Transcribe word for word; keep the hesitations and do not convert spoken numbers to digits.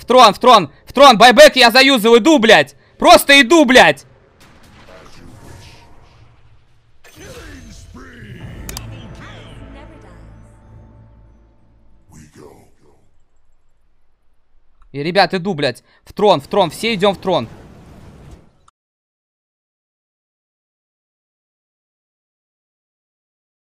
В трон, в трон, в трон, байбек я заюзал, иду, блядь. Просто иду, блядь. И, ребят, иду, блядь. В трон, в трон, все идем в трон.